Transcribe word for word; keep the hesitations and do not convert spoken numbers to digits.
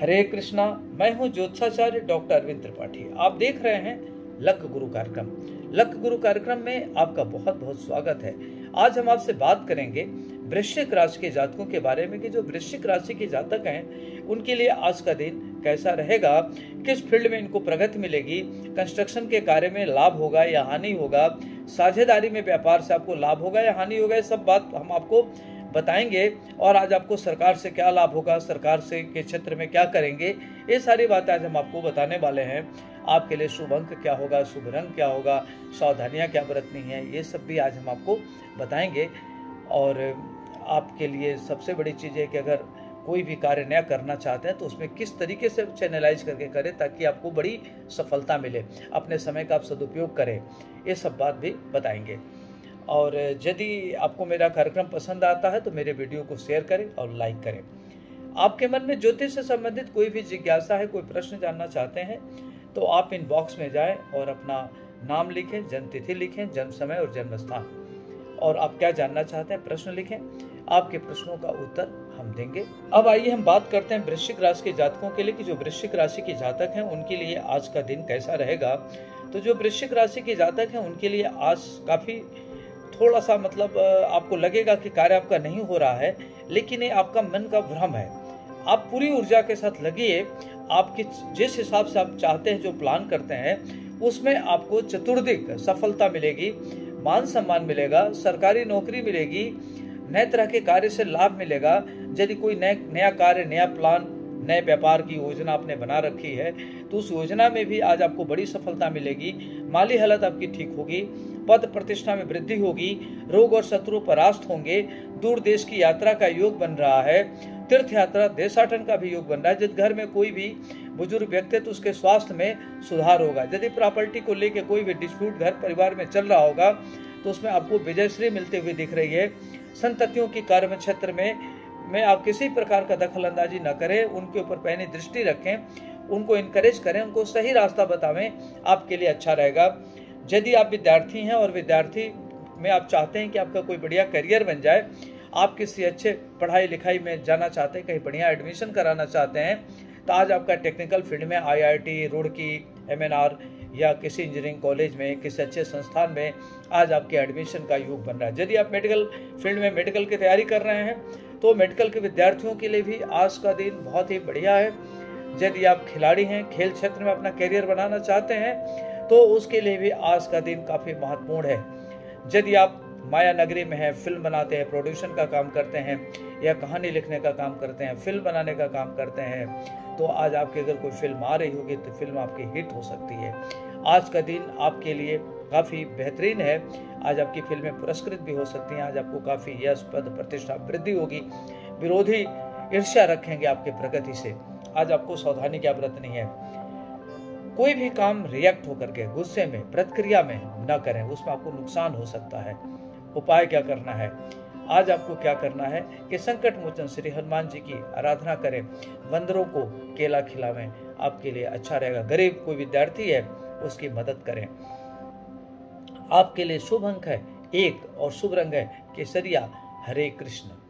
हरे कृष्णा। मैं हूं ज्योतिषाचार्य डॉक्टर अरविंद त्रिपाठी। आप देख रहे हैं लक गुरु कार्यक्रम। लक गुरु कार्यक्रम में आपका बहुत बहुत स्वागत है। आज हम आपसे बात करेंगे वृश्चिक राशि के जातकों के बारे में कि जो वृश्चिक राशि के जातक हैं उनके लिए आज का दिन कैसा रहेगा, किस फील्ड में इनको प्रगति मिलेगी, कंस्ट्रक्शन के कार्य में लाभ होगा या हानि होगा, साझेदारी में व्यापार से आपको लाभ होगा या हानि होगा, ये सब बात हम आपको बताएंगे। और आज आपको सरकार से क्या लाभ होगा, सरकार से के क्षेत्र में क्या करेंगे, ये सारी बातें आज हम आपको बताने वाले हैं। आपके लिए शुभ अंक क्या होगा, शुभ रंग क्या होगा, सावधानियां क्या बरतनी है, ये सब भी आज हम आपको बताएंगे। और आपके लिए सबसे बड़ी चीज़ है कि अगर कोई भी कार्य नया करना चाहते हैं तो उसमें किस तरीके से चैनलाइज करके करें ताकि आपको बड़ी सफलता मिले, अपने समय का आप सदुपयोग करें, ये सब बात भी बताएंगे। और यदि आपको मेरा कार्यक्रम पसंद आता है तो मेरे वीडियो को शेयर करें और लाइक करें। आपके मन में ज्योतिष से संबंधित कोई भी जिज्ञासा है, कोई प्रश्न जानना चाहते हैं तो आप इनबॉक्स में जाएं और अपना नाम लिखें, जन्म तिथि लिखें, जन्म समय और जन्म स्थान, और आप क्या जानना चाहते हैं प्रश्न लिखें। आपके प्रश्नों का उत्तर हम देंगे। अब आइए हम बात करते हैं वृश्चिक राशि के जातकों के लिए कि जो वृश्चिक राशि के जातक हैं उनके लिए आज का दिन कैसा रहेगा। तो जो वृश्चिक राशि के जातक हैं उनके लिए आज काफी थोड़ा सा मतलब आपको लगेगा कि कार्य आपका नहीं हो रहा है, लेकिन ये आपका मन का भ्रम है। आप पूरी ऊर्जा के साथ लगिए। आपके जिस हिसाब से आप चाहते हैं, जो प्लान करते हैं, उसमें आपको चतुर्दिक सफलता मिलेगी, मान सम्मान मिलेगा, सरकारी नौकरी मिलेगी, नए तरह के कार्य से लाभ मिलेगा। यदि कोई नए नया कार्य, नया प्लान, नए व्यापार की योजना आपने बना रखी है तो उस योजना में भी आज आपको बड़ी सफलता मिलेगी। माली हालत आपकी ठीक होगी, पद प्रतिष्ठा में वृद्धि होगी, रोग और शत्रु परास्त होंगे, दूर देश की यात्रा का योग बन रहा है, तीर्थ यात्रा, देशाटन का भी योग बन रहा है। यदि घर में कोई भी बुजुर्ग व्यक्ति है तो उसके स्वास्थ्य में सुधार होगा। यदि प्रॉपर्टी को लेकर कोई भी डिस्प्यूट घर परिवार में चल रहा होगा तो उसमें आपको विजयश्री मिलते हुए दिख रही है। संततियों की कार्य क्षेत्र में में आप किसी प्रकार का दखल अंदाजी न करें, उनके ऊपर पैनी दृष्टि रखें, उनको इनकरेज करें, उनको सही रास्ता बतावें, आपके लिए अच्छा रहेगा। यदि आप विद्यार्थी हैं और विद्यार्थी में आप चाहते हैं कि आपका कोई बढ़िया करियर बन जाए, आप किसी अच्छे पढ़ाई लिखाई में जाना चाहते हैं, कहीं बढ़िया एडमिशन कराना चाहते हैं, तो आज आपका टेक्निकल फील्ड में I I T, Roorkee, M N R या किसी इंजीनियरिंग कॉलेज में, किसी अच्छे संस्थान में आज आपके एडमिशन का योग बन रहा है। यदि आप मेडिकल फील्ड में मेडिकल की तैयारी कर रहे हैं तो मेडिकल के विद्यार्थियों के लिए भी आज का दिन बहुत ही बढ़िया है। यदि आप खिलाड़ी हैं, खेल क्षेत्र में अपना करियर बनाना चाहते हैं तो उसके लिए भी आज का दिन काफ़ी महत्वपूर्ण है। यदि आप माया नगरी में हैं, फिल्म बनाते हैं, प्रोड्यूसन का काम करते हैं या कहानी लिखने का काम करते हैं, फिल्म बनाने का काम करते हैं, तो आज आपकी अगर कोई फिल्म आ रही होगी तो फिल्म आपकी हिट हो सकती है। आज का दिन आपके लिए काफ़ी बेहतरीन है। आज आपकी फिल्में पुरस्कृत भी हो सकती हैं। आज आपको काफ़ी यश, पद, प्रतिष्ठा, वृद्धि होगी। विरोधी ईर्ष्या रखेंगे आपके प्रगति से। आज आपको सावधानी क्या बरतनी है, कोई भी काम रिएक्ट होकर के गुस्से में, प्रतिक्रिया में न करें, उसमें आपको नुकसान हो सकता है। उपाय क्या करना है, आज आपको क्या करना है कि संकट मोचन श्री हनुमान जी की आराधना करें, बंदरों को केला खिलावें, आपके लिए अच्छा रहेगा। गरीब कोई विद्यार्थी है उसकी मदद करें। आपके लिए शुभ अंक है एक और शुभ रंग है केसरिया। हरे कृष्ण।